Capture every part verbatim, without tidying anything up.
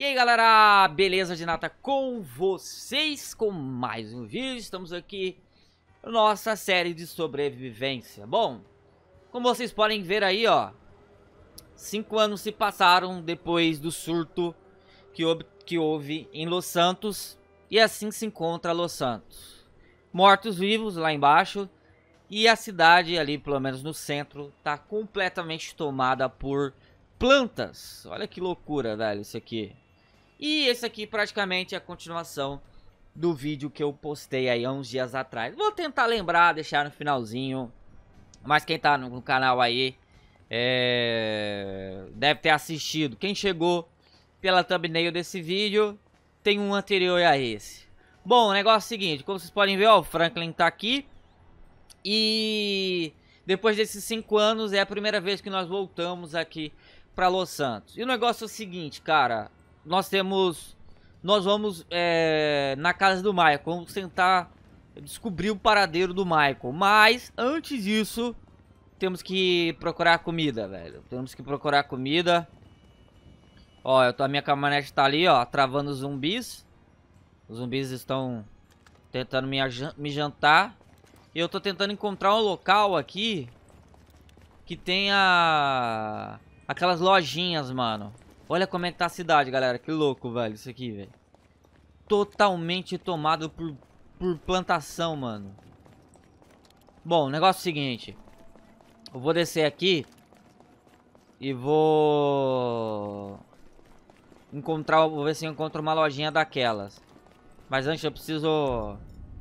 E aí galera, beleza de nata com vocês com mais um vídeo. Estamos aqui na nossa série de sobrevivência. Bom, como vocês podem ver aí, ó, cinco anos se passaram depois do surto que houve, que houve em Los Santos. E assim se encontra Los Santos, mortos-vivos lá embaixo. E a cidade ali, pelo menos no centro, tá completamente tomada por plantas. Olha que loucura, velho, isso aqui. E esse aqui praticamente é a continuação do vídeo que eu postei aí há uns dias atrás. Vou tentar lembrar, deixar no finalzinho. Mas quem tá no canal aí é... deve ter assistido. Quem chegou pela thumbnail desse vídeo tem um anterior a esse. Bom, o negócio é o seguinte, como vocês podem ver, ó, o Franklin tá aqui. E depois desses cinco anos é a primeira vez que nós voltamos aqui pra Los Santos. E o negócio é o seguinte, cara... Nós temos... Nós vamos é, na casa do Michael. Vamos tentar descobrir o paradeiro do Michael. Mas, antes disso, temos que procurar comida, velho. Temos que procurar comida. Ó, eu tô, a minha caminhonete tá ali, ó, travando os zumbis. Os zumbis estão tentando me, me jantar. E eu tô tentando encontrar um local aqui que tenha aquelas lojinhas, mano. Olha como é que tá a cidade, galera. Que louco, velho. Isso aqui, velho. Totalmente tomado por, por plantação, mano. Bom, o negócio é o seguinte. Eu vou descer aqui. E vou... encontrar... Vou ver se eu encontro uma lojinha daquelas. Mas antes eu preciso...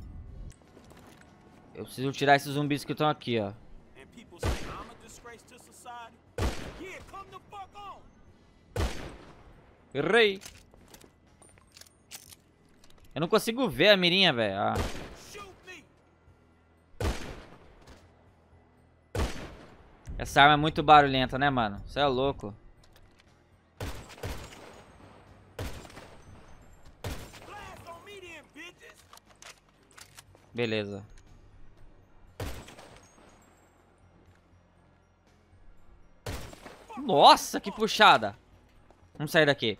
Eu preciso tirar esses zumbis que estão aqui, ó. Errei. Eu não consigo ver a mirinha, velho. Ah. Essa arma é muito barulhenta, né, mano? Você é louco. Beleza. Nossa, que puxada. Vamos sair daqui.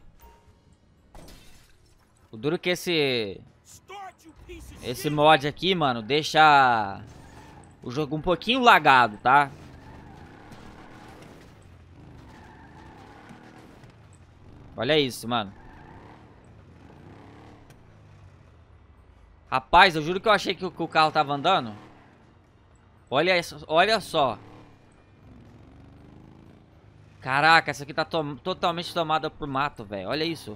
O duro que esse... Esse mod aqui, mano, deixa o jogo um pouquinho lagado, tá? Olha isso, mano. Rapaz, eu juro que eu achei que o, que o carro tava andando. Olha isso, olha só. Caraca, essa aqui tá to totalmente tomada por mato, velho. Olha isso.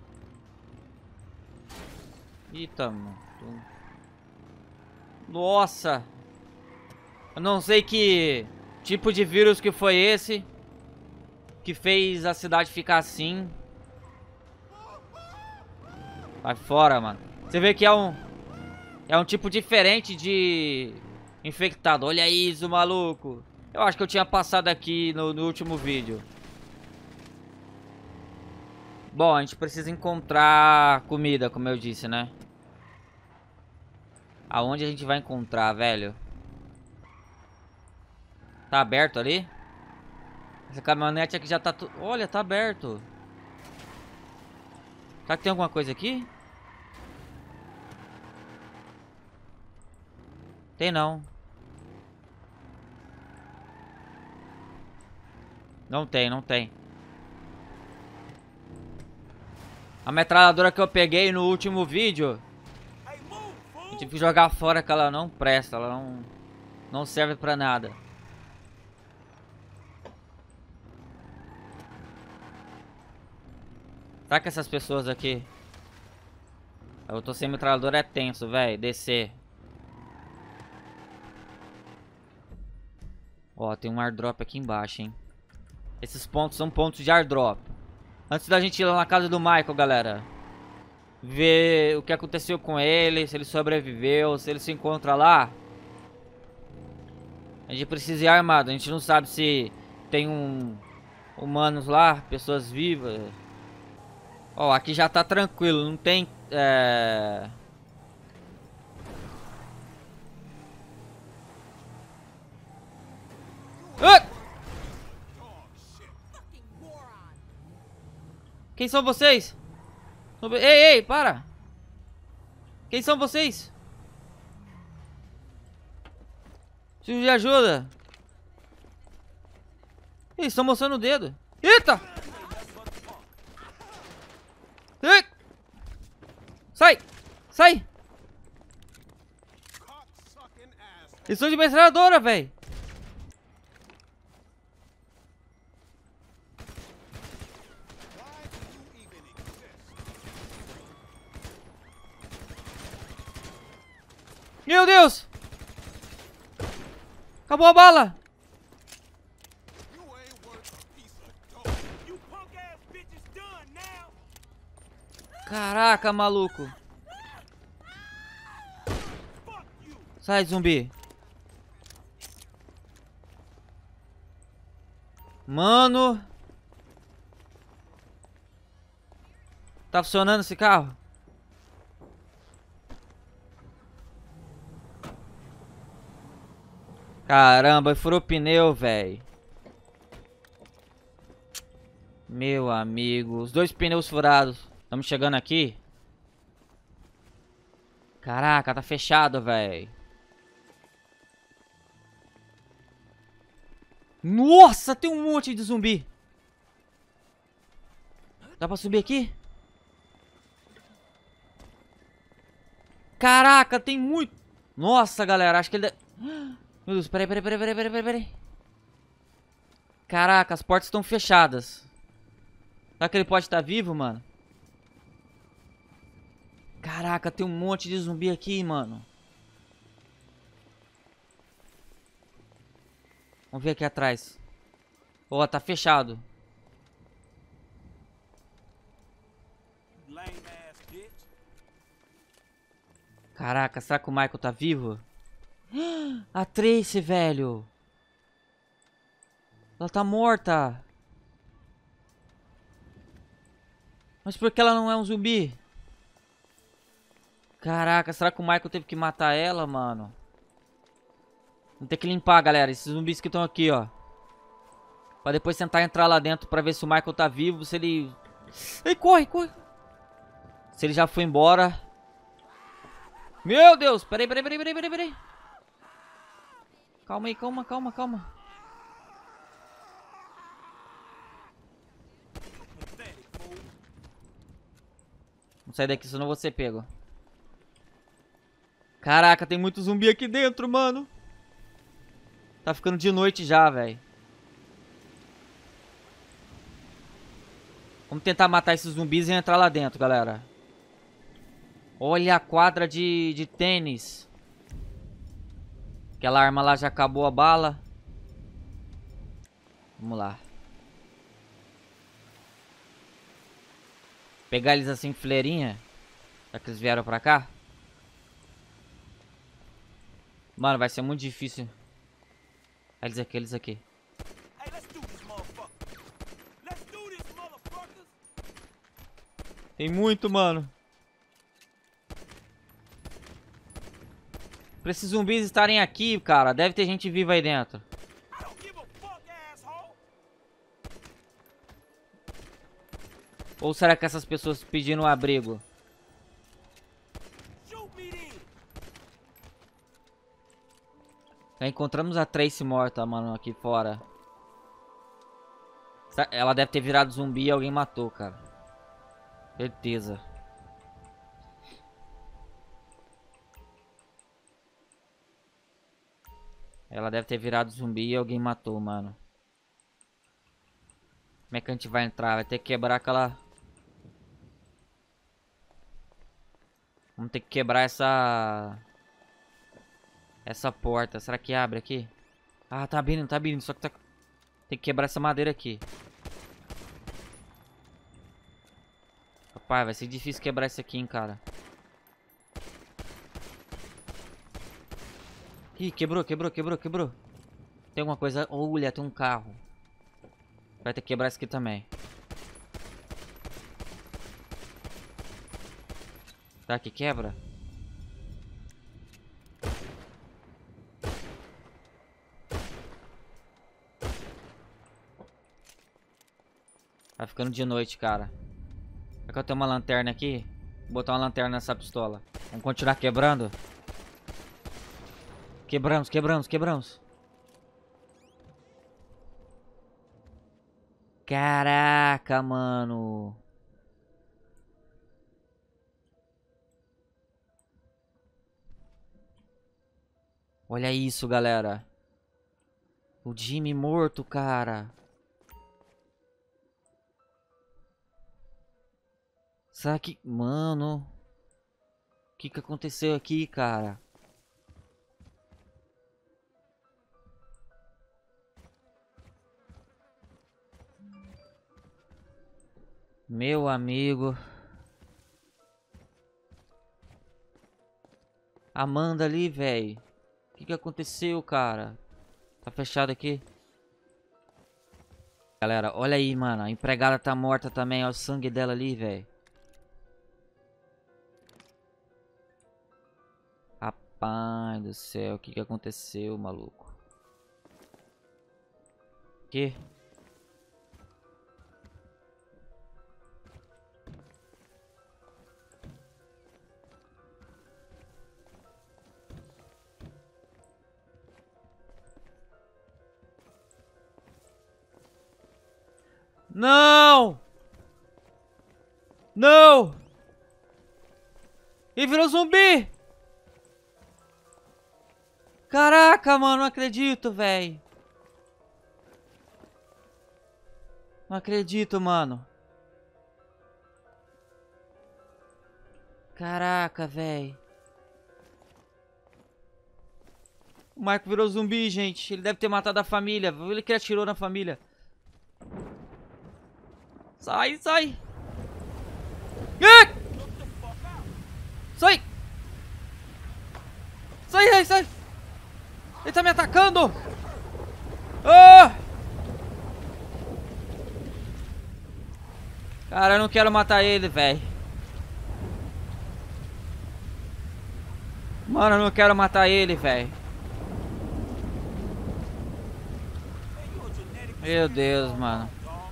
Eita, mano. Nossa. Eu não sei que tipo de vírus que foi esse que fez a cidade ficar assim. Vai fora, mano. Você vê que é um... É um tipo diferente de infectado. Olha isso, maluco. Eu acho que eu tinha passado aqui no, no último vídeo. Bom, a gente precisa encontrar comida, como eu disse, né? Aonde a gente vai encontrar, velho? Tá aberto ali? Essa caminhonete aqui já tá... Tu... Olha, tá aberto. Será que tem alguma coisa aqui? Tem não. Não tem, não tem. A metralhadora que eu peguei no último vídeo, eu tive que jogar fora, que ela não presta, ela não, não serve pra nada. Será que essas pessoas aqui... Eu tô sem metralhadora, é tenso, velho. Descer. Ó, tem um airdrop aqui embaixo, hein. Esses pontos são pontos de airdrop. Antes da gente ir lá na casa do Michael, galera, ver o que aconteceu com ele, se ele sobreviveu, se ele se encontra lá, a gente precisa ir armado. A gente não sabe se tem um humanos lá, pessoas vivas. Ó, aqui já tá tranquilo, não tem... É... Ah! Quem são vocês? Ei, ei, para! Quem são vocês? Preciso de ajuda. Eles estão mostrando o dedo. Eita! Ei! Sai! Sai! Eles são de metralhadora, velho. Meu Deus! Acabou a bala! Caraca, maluco! Sai, zumbi! Mano! Tá funcionando esse carro? Caramba, furou o pneu, velho. Meu amigo, os dois pneus furados. Estamos chegando aqui. Caraca, tá fechado, velho. Nossa, tem um monte de zumbi. Dá pra subir aqui? Caraca, tem muito. Nossa, galera, acho que ele... Meu Deus, peraí, peraí, peraí, peraí, peraí, peraí. Caraca, as portas estão fechadas. Será que ele pode estar vivo, mano? Caraca, tem um monte de zumbi aqui, mano. Vamos ver aqui atrás. Ó, oh, tá fechado. Caraca, será que o Michael tá vivo? A Tracy, velho. Ela tá morta. Mas por que ela não é um zumbi? Caraca, será que o Michael teve que matar ela, mano? Vamos ter que limpar, galera, esses zumbis que estão aqui, ó. Pra depois tentar entrar lá dentro pra ver se o Michael tá vivo, se ele... Ei, corre, corre. Se ele já foi embora. Meu Deus, peraí, peraí, peraí, peraí, peraí, peraí. Calma aí, calma, calma, calma. Vamos sair daqui, senão eu vou ser pego. Caraca, tem muito zumbi aqui dentro, mano. Tá ficando de noite já, velho. Vamos tentar matar esses zumbis e entrar lá dentro, galera. Olha a quadra de, de tênis. Aquela arma lá já acabou a bala. Vamos lá. Pegar eles assim, fileirinha. Já que eles vieram pra cá. Mano, vai ser muito difícil. Eles aqui, eles aqui. Tem muito, mano. Pra esses zumbis estarem aqui, cara, deve ter gente viva aí dentro. Ou será que essas pessoas pediram um abrigo? Já encontramos a Tracy morta, mano, aqui fora. Ela deve ter virado zumbi e alguém matou, cara. Certeza. Ela deve ter virado zumbi e alguém matou, mano. Como é que a gente vai entrar? Vai ter que quebrar aquela... Vamos ter que quebrar essa... Essa porta. Será que abre aqui? Ah, tá abrindo, tá abrindo. Só que tá... Tem que quebrar essa madeira aqui. Rapaz, vai ser difícil quebrar isso aqui, hein, cara. Ih, quebrou, quebrou, quebrou, quebrou. Tem alguma coisa... Olha, tem um carro. Vai ter que quebrar isso aqui também. Será que quebra? Tá ficando de noite, cara. Será que eu tenho uma lanterna aqui? Vou botar uma lanterna nessa pistola. Vamos continuar quebrando. Quebramos, quebramos, quebramos. Caraca, mano. Olha isso, galera. O Jimmy morto, cara. Será que... Mano... O que que aconteceu aqui, cara? Meu amigo... Amanda ali, velho. O que que aconteceu, cara? Tá fechado aqui? Galera, olha aí, mano. A empregada tá morta também. Olha o sangue dela ali, velho. Rapaz do céu. O que que aconteceu, maluco? Que? Não! Não! Ele virou zumbi! Caraca, mano, não acredito, velho. Não acredito, mano. Caraca, velho. O Michael virou zumbi, gente. Ele deve ter matado a família. Ele que atirou na família. Sai, sai. Ah! Sai. Sai, sai, sai. Ele tá me atacando. Ah! Cara, eu não quero matar ele, velho. Mano, eu não quero matar ele, velho. Meu Deus, mano.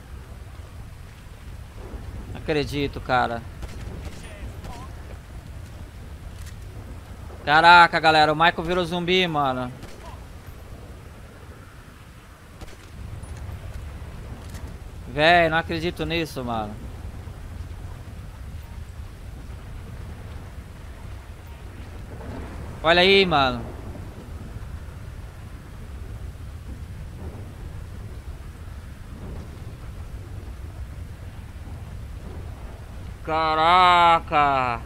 Não acredito, cara. Caraca, galera. O Michael virou zumbi, mano. Véi, não acredito nisso, mano. Olha aí, mano. Caraca.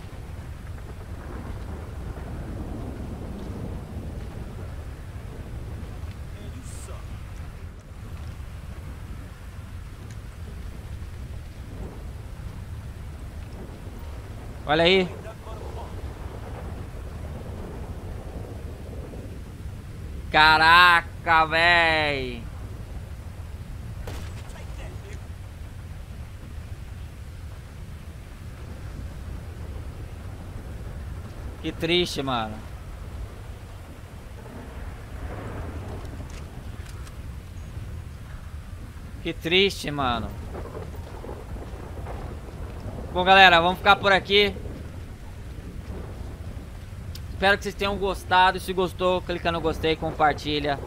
Olha aí. Caraca, véi. Que triste, mano. Que triste, mano. Bom, galera, vamos ficar por aqui. Espero que vocês tenham gostado. Se gostou, clica no gostei, compartilha.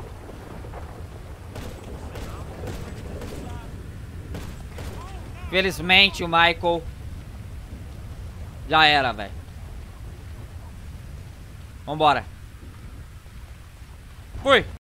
Felizmente o Michael já era, velho. Vambora. Fui.